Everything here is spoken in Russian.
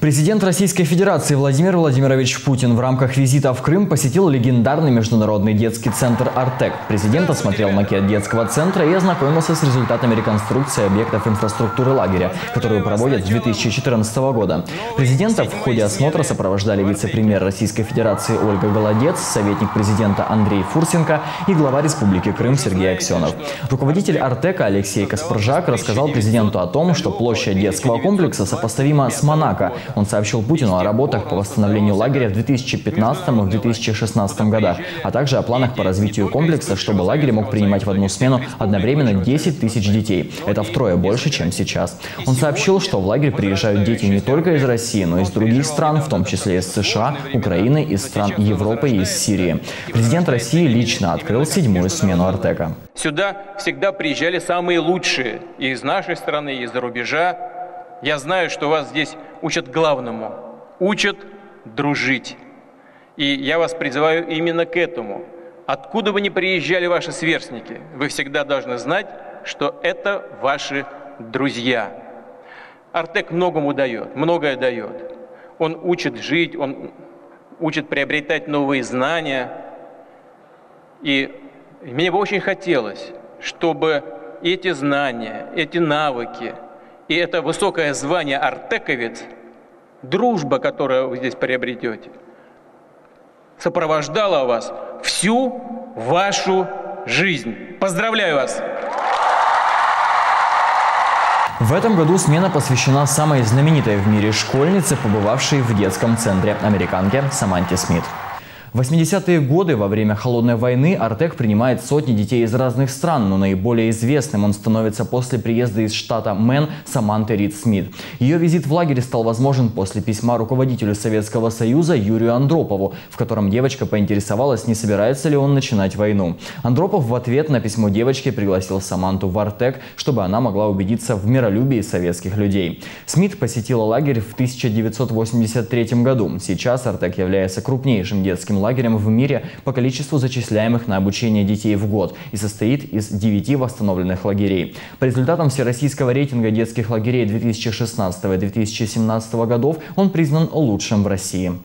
Президент Российской Федерации Владимир Владимирович Путин в рамках визита в Крым посетил легендарный международный детский центр «Артек». Президент осмотрел макет детского центра и ознакомился с результатами реконструкции объектов инфраструктуры лагеря, которую проводят с 2014 года. Президента в ходе осмотра сопровождали вице-премьер Российской Федерации Ольга Голодец, советник президента Андрей Фурсенко и глава Республики Крым Сергей Аксенов. Руководитель «Артека» Алексей Каспаржак рассказал президенту о том, что площадь детского комплекса сопоставима с Монако. Он сообщил Путину о работах по восстановлению лагеря в 2015 и в 2016 годах, а также о планах по развитию комплекса, чтобы лагерь мог принимать в одну смену одновременно 10 тысяч детей. Это втрое больше, чем сейчас. Он сообщил, что в лагерь приезжают дети не только из России, но и из других стран, в том числе из США, Украины, из стран Европы и из Сирии. Президент России лично открыл 7-ю смену «Артека». Сюда всегда приезжали самые лучшие и из нашей страны, и из-за рубежа. Я знаю, что вас здесь учат главному – учат дружить. И я вас призываю именно к этому. Откуда бы ни приезжали ваши сверстники, вы всегда должны знать, что это ваши друзья. «Артек» многое дает. Он учит жить, он учит приобретать новые знания. И мне бы очень хотелось, чтобы эти знания, эти навыки, и это высокое звание «артековец», дружба, которую вы здесь приобретете, сопровождала вас всю вашу жизнь. Поздравляю вас! В этом году смена посвящена самой знаменитой в мире школьнице, побывавшей в детском центре, американке Саманте Смит. В 80-е годы во время Холодной войны «Артек» принимает сотни детей из разных стран, но наиболее известным он становится после приезда из штата Мэн Саманты Рид Смит. Ее визит в лагерь стал возможен после письма руководителю Советского Союза Юрию Андропову, в котором девочка поинтересовалась, не собирается ли он начинать войну. Андропов в ответ на письмо девочки пригласил Саманту в «Артек», чтобы она могла убедиться в миролюбии советских людей. Смит посетила лагерь в 1983 году. Сейчас «Артек» является крупнейшим детским лагерем в мире по количеству зачисляемых на обучение детей в год и состоит из 9 восстановленных лагерей. По результатам всероссийского рейтинга детских лагерей 2016 и 2017 годов он признан лучшим в России.